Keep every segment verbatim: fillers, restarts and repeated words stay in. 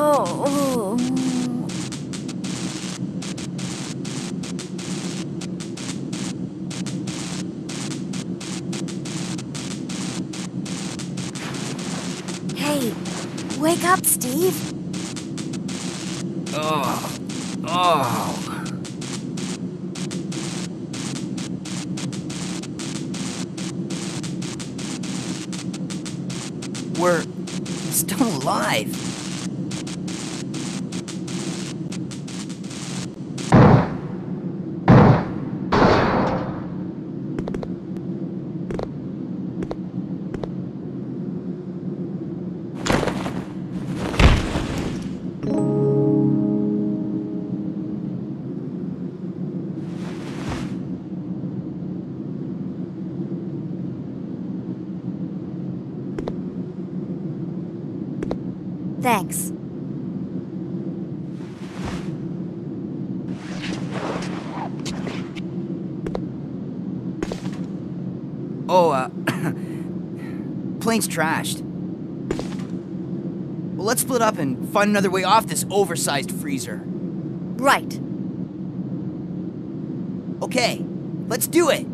Oh. Hey, wake up, Steve. Oh. Oh. We're still alive. Thanks. Oh, uh... plane's trashed. Well, let's split up and find another way off this oversized freezer. Right. Okay, let's do it!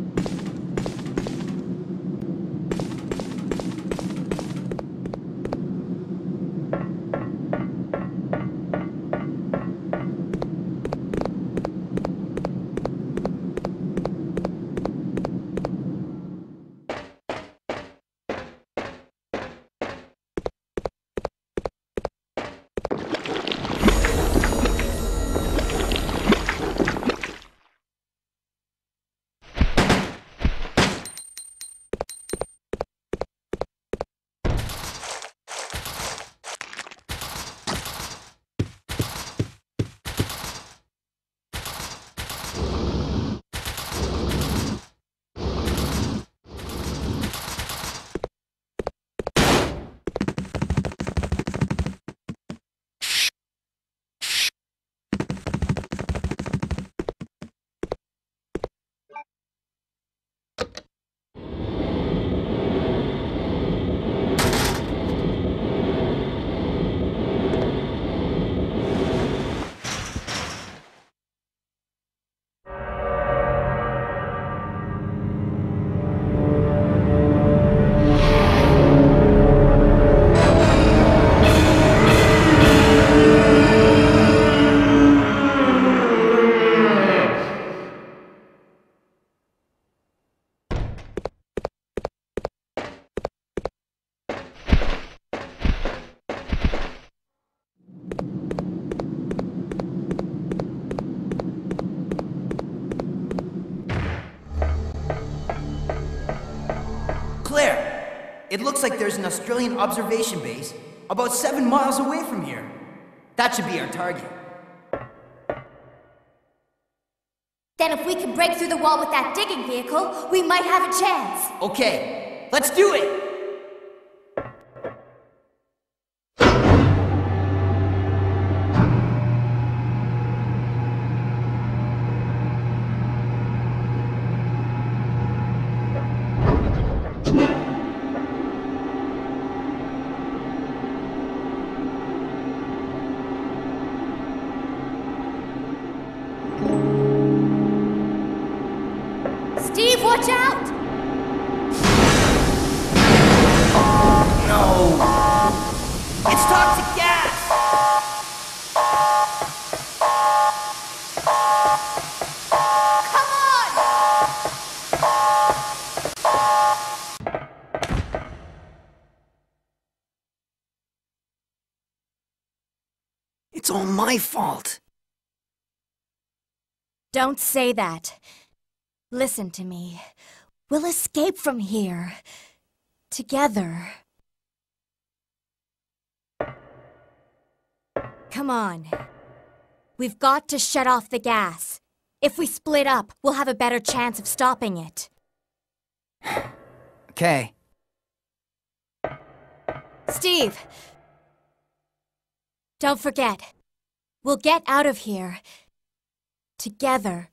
Claire, it looks like there's an Australian observation base about seven miles away from here. That should be our target. Then if we can break through the wall with that digging vehicle, we might have a chance. Okay, let's do it! Steve, watch out! No! It's toxic gas! Come on! It's all my fault. Don't say that. Listen to me. We'll escape from here. Together. Come on. We've got to shut off the gas. If we split up, we'll have a better chance of stopping it. Okay. Steve! Don't forget. We'll get out of here. Together.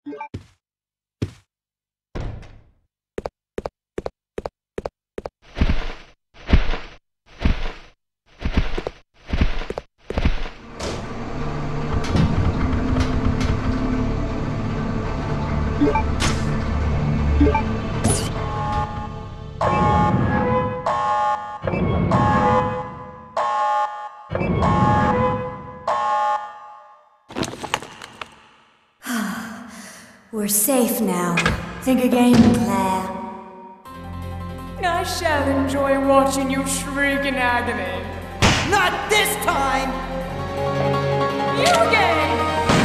We're safe now. Think again, Claire. I shall enjoy watching you shriek in agony. Not this time! You again!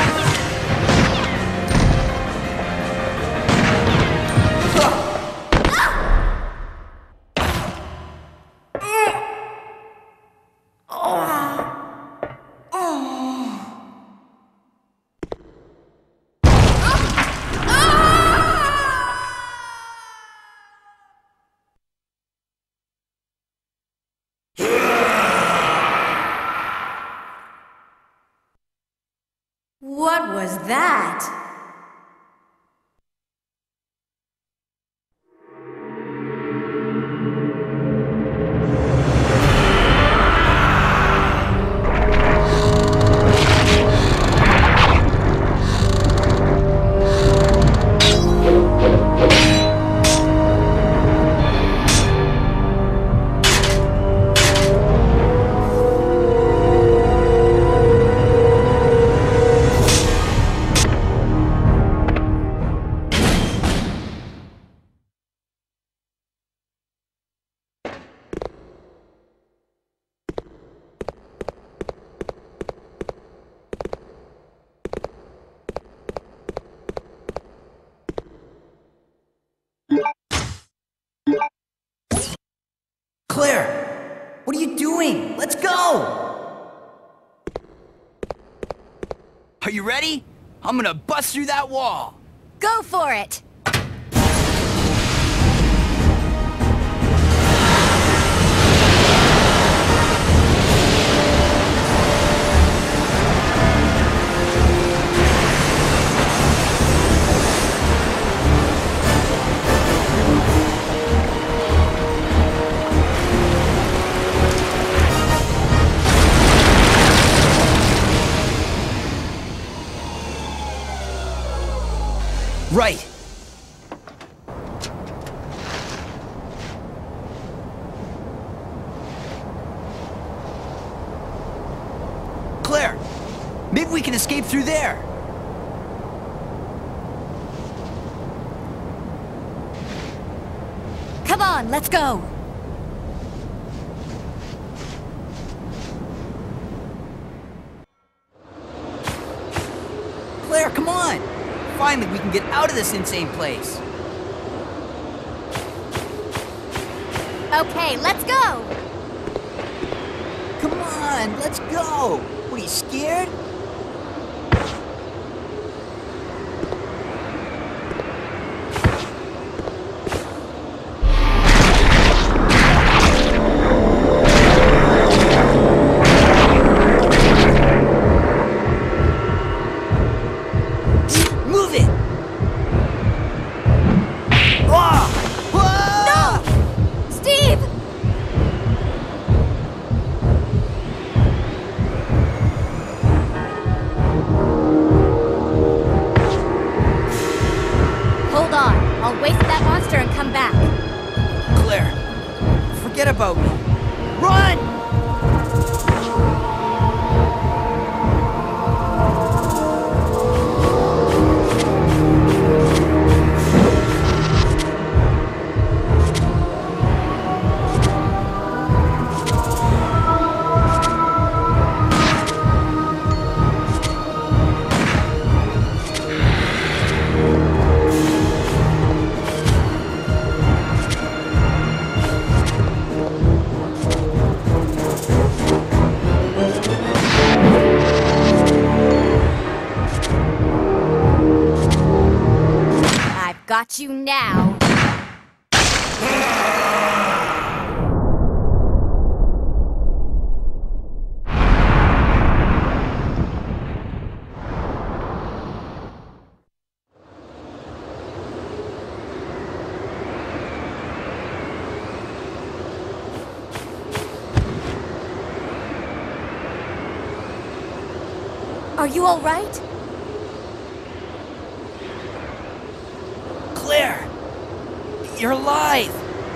What was that? Claire! What are you doing? Let's go! Are you ready? I'm gonna bust through that wall! Go for it! Right! Claire! Maybe we can escape through there! Come on, let's go! Claire, come on! Finally, we can get out of this insane place! Okay, let's go! Come on, let's go! What, are you scared? Forget about me. Run! Got you now. Are you all right? Claire! You're alive!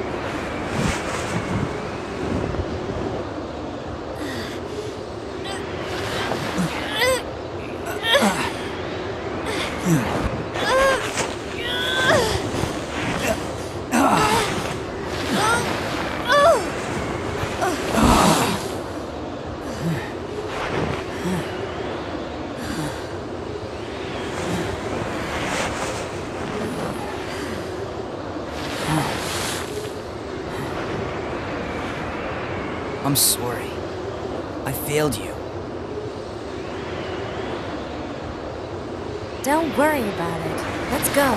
I'm sorry. I failed you. Don't worry about it. Let's go.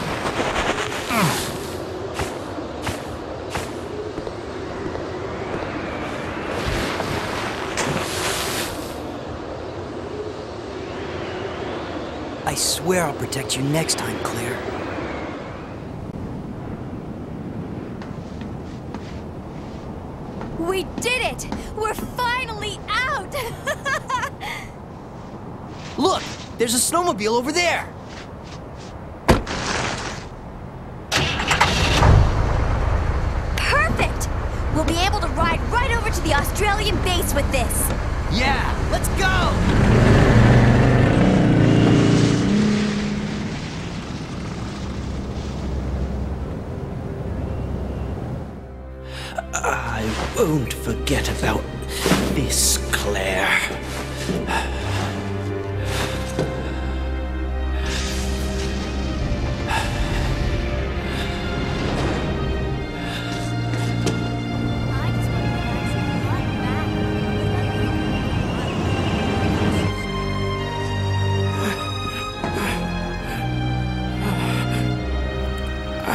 I swear I'll protect you next time, Claire. We did it! We're finally out! Look! There's a snowmobile over there! Perfect! We'll be able to ride right over to the Australian base with this. Yeah! Let's go! I won't forget about this, Claire.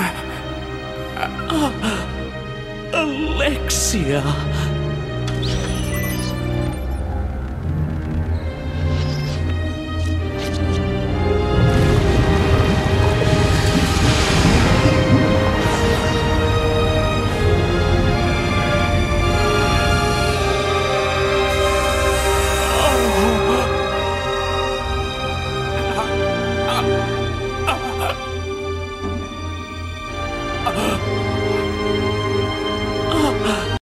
Alexia!